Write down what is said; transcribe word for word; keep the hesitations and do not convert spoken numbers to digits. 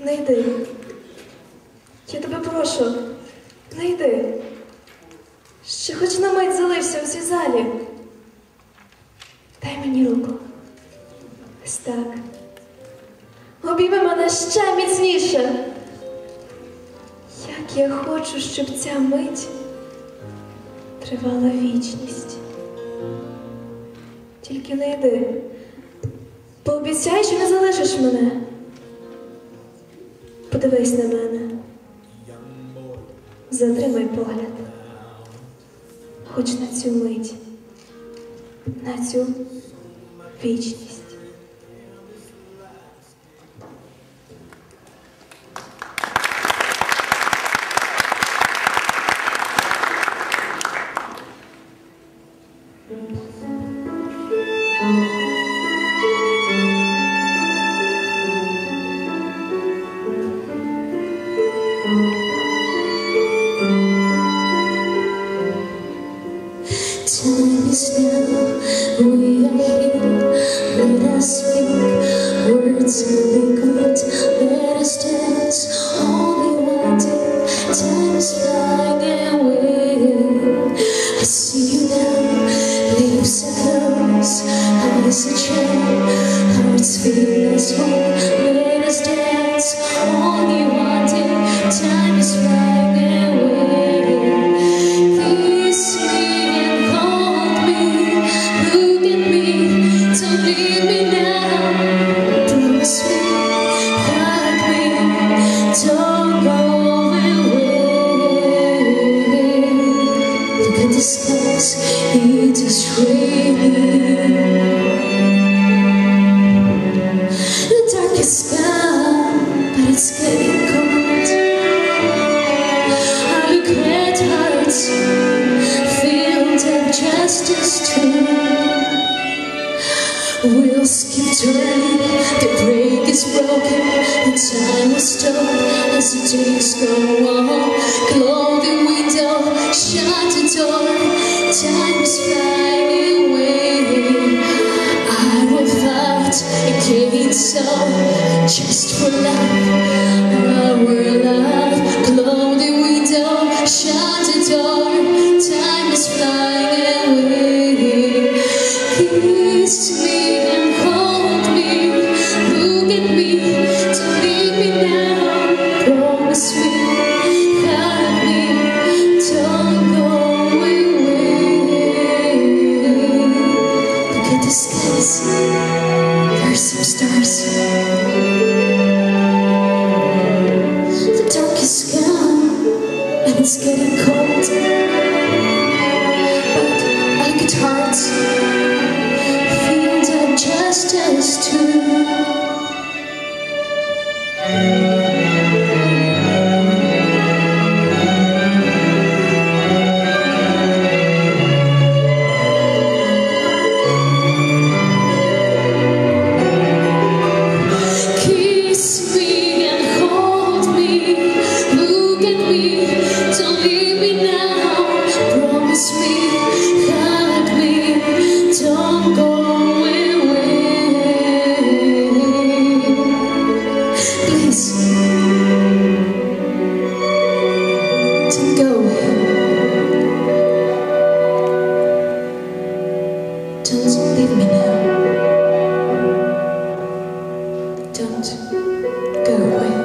не йди. Я тебе прошу, не йди. Ще хоч на мить залився у цій залі. Дай мені руку. Ось так. Обійми мене ще міцніше. Як я хочу, щоб ця мить тривала вічність. Тільки не йди. Пообіцяй, що не залишиш мене. Подивись на мене. Затримай погляд. Хоч на цю мить. На цю вічність. Time is now, we are here. Let us speak words of liquid. Let us dance, only one day. Time is flying away. I see you now, lips are closed, eyes are shut, hearts feel as one. Let us dance, only one day. Time is flying away. Kiss me. Leave me now, promise me, hug me, don't go away. Look at the skies, it is raining. The darkest sky, but it's getting cold. I look at hearts, feel that justice too. Wheels keep turning, the brake is broken, and time will stop as the days go on. Close the window, shut the door, time is flying away. I will fight against all, just for life, our life. Close the window, shut the door, time is flying away. Kiss me. There's some stars. The dark is gone and it's getting cold, but I get hearts feel that justice too. Don't leave me now. Don't go away.